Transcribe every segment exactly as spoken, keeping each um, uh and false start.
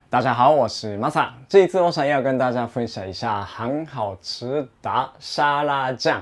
大家好，我是 Masa。这一次我想要跟大家分享一下很好吃的沙拉酱。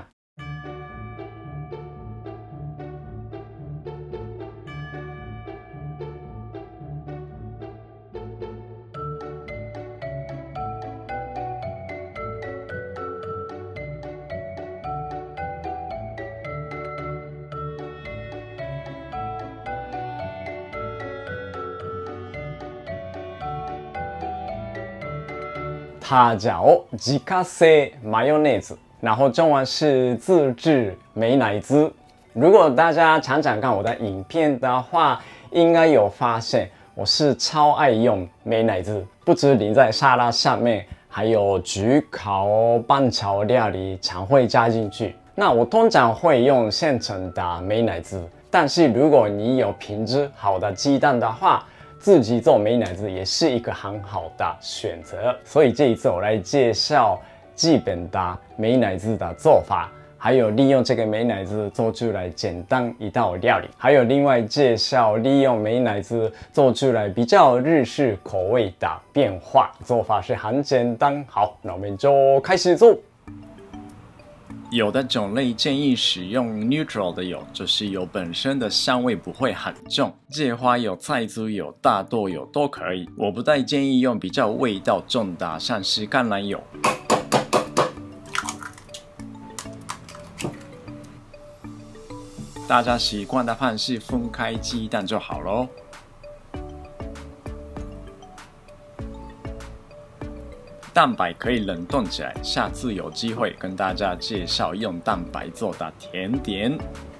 它叫自家製 mayonnaise， 然后中文是自制美乃滋。如果大家常常看我的影片的话，应该有发现我是超爱用美乃滋，不止淋在沙拉上面，还有焗烤、拌炒料理常会加进去。那我通常会用现成的美乃滋，但是如果你有品质好的鸡蛋的话，自己做美乃滋也是一个很好的选择，所以这一次我来介绍基本的美乃滋的做法，还有利用这个美乃滋做出来简单一道料理，还有另外介绍利用美乃滋做出来比较日式口味的变化，做法是很简单。好，那我们就开始做。 有的种类建议使用 neutral 的油，就是油本身的香味不会很重，芥花油、菜籽油、大豆油都可以。我不太建议用比较味道重的，像是橄榄油。大家习惯的方式分开鸡蛋就好咯。蛋白可以冷冻起来，下次有机会跟大家介绍用蛋白做的甜点。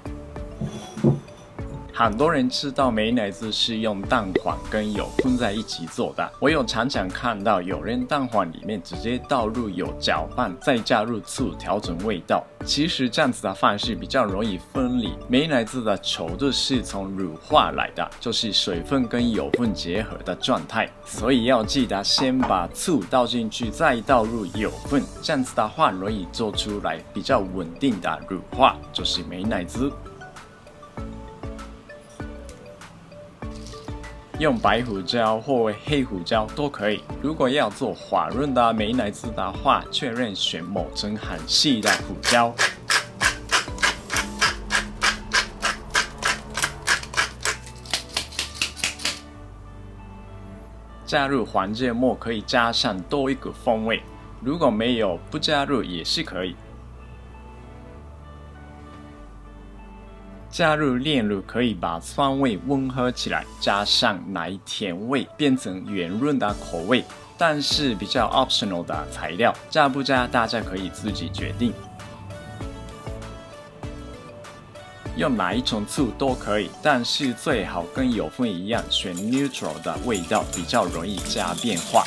很多人知道美乃滋是用蛋黄跟油混在一起做的，我有常常看到有人蛋黄里面直接倒入油搅拌，再加入醋调整味道。其实这样子的方式比较容易分离，美乃滋的稠度是从乳化来的，就是水分跟油分结合的状态，所以要记得先把醋倒进去，再倒入油分，这样子的话容易做出来比较稳定的乳化，就是美乃滋。用白胡椒或黑胡椒都可以。如果要做滑润的美乃滋的话，确认选磨成很细的胡椒。加入黄芥末可以加上多一个风味，如果没有不加入也是可以。加入炼乳可以把酸味温和起来，加上奶甜味，变成圆润的口味，但是比较 optional 的材料，加不加大家可以自己决定。用哪一种醋都可以，但是最好跟油分一样，选 neutral 的味道，比较容易加变化。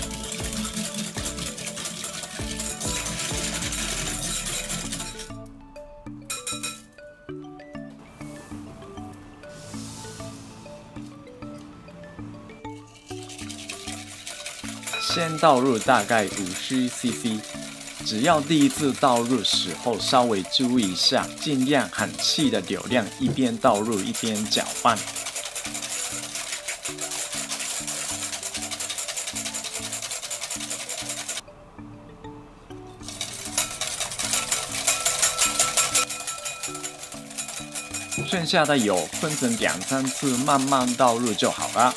先倒入大概五十 C C， 只要第一次倒入时候稍微注意一下，尽量很细的流量，一边倒入一边搅拌。剩下的油分成两三次慢慢倒入就好了。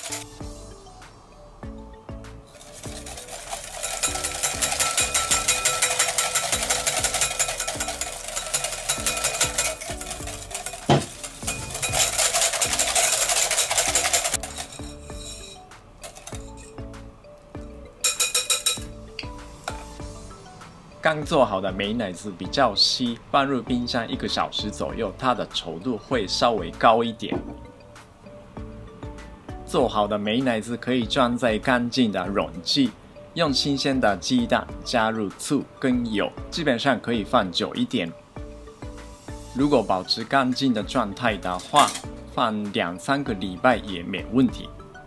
刚做好的美乃滋比较稀，放入冰箱一个小时左右，它的稠度会稍微高一点。做好的美乃滋可以装在干净的容器，用新鲜的鸡蛋加入醋跟油，基本上可以放久一点。如果保持干净的状态的话，放两三个礼拜也没问题。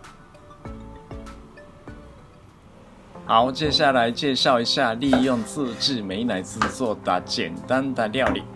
好，接下来介绍一下利用自制美乃滋做的简单的料理。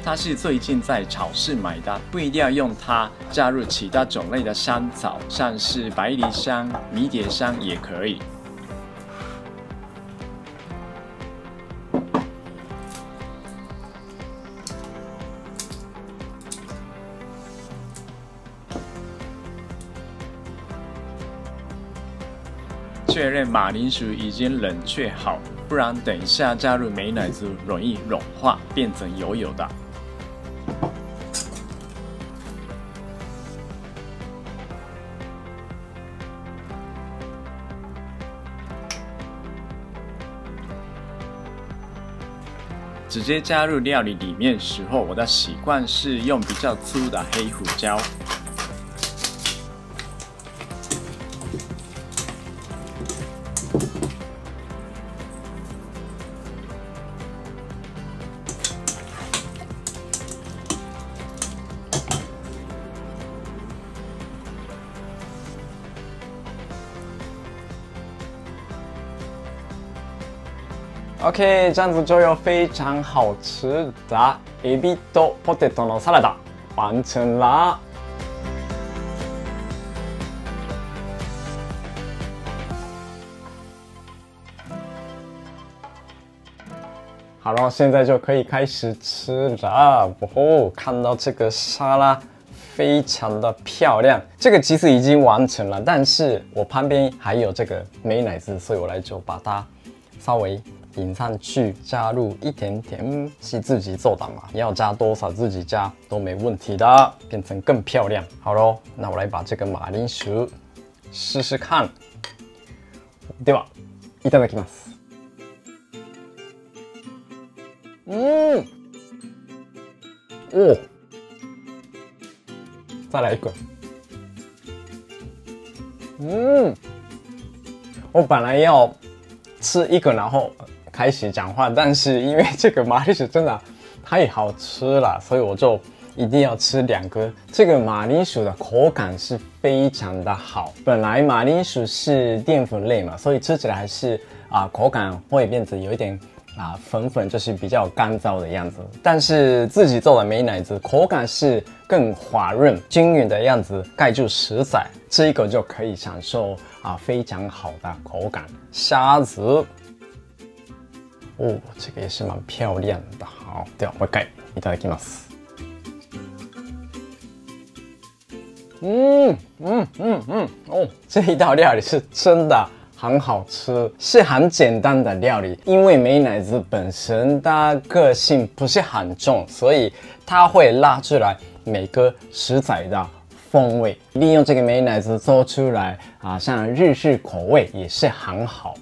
它是最近在超市买的，不一定要用它，加入其他种类的香草，像是百里香、迷迭香也可以。确认马铃薯已经冷却好，不然等一下加入美乃滋容易融化，变成油油的。直接加入料理里面时候，我的习惯是用比较粗的黑胡椒。 OK， 这样子就有非常好吃的エビとポテトのサラダ完成啦。好了，现在就可以开始吃了。哦，看到这个沙拉非常的漂亮，这个其实已经完成了，但是我旁边还有这个美乃滋，所以我来就把它稍微淋上去，加入一点点，是自己做的嘛，要加多少自己加都没问题的，变成更漂亮。好咯，那我来把这个马铃薯试试看。では、いただきます。嗯，哦，再来一个。嗯，我本来要吃一个，然后开始讲话，但是因为这个马铃薯真的太好吃了，所以我就一定要吃两个。这个马铃薯的口感是非常的好，本来马铃薯是淀粉类嘛，所以吃起来还是啊、呃、口感会变成有一点啊、呃、粉粉，就是比较干燥的样子。但是自己做的美乃滋口感是更滑润、均匀的样子，盖住食材，吃一口就可以享受啊、呃、非常好的口感。虾子。哦，这个也是蛮漂亮的。好，ではもう一回いただきます。嗯嗯嗯嗯，哦，这一道料理是真的很好吃，是很简单的料理。因为美乃滋本身的个性不是很重，所以它会拉出来每个食材的风味。利用这个美乃滋做出来啊，像日式口味也是很好。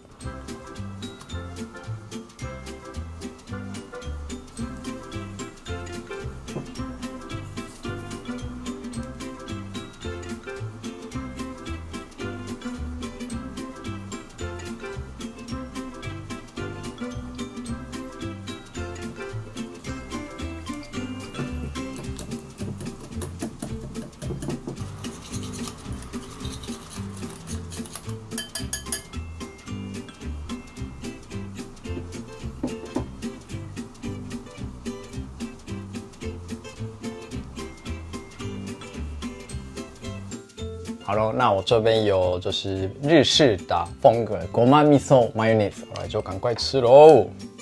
好了，那我这边有就是日式的风格ごま味噌 mayonnaise， 我来就赶快吃喽。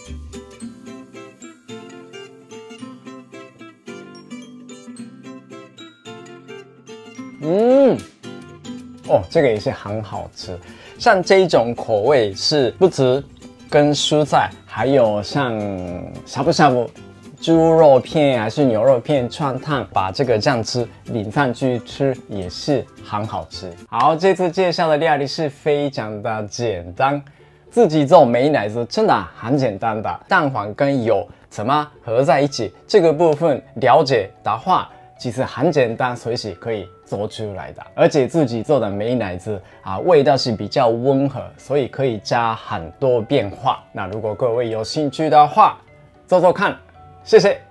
嗯，哦，这个也是很好吃。像这一种口味是不止跟蔬菜，还有像呷哺呷哺。猪肉片还是牛肉片串烫，把这个酱汁淋上去吃也是很好吃。好，这次介绍的料理是非常的简单，自己做美乃滋真的很简单的，蛋黄跟油怎么合在一起，这个部分了解的话，其实很简单，随时可以做出来的。而且自己做的美乃滋啊，味道是比较温和，所以可以加很多变化。那如果各位有兴趣的话，做做看。谢谢。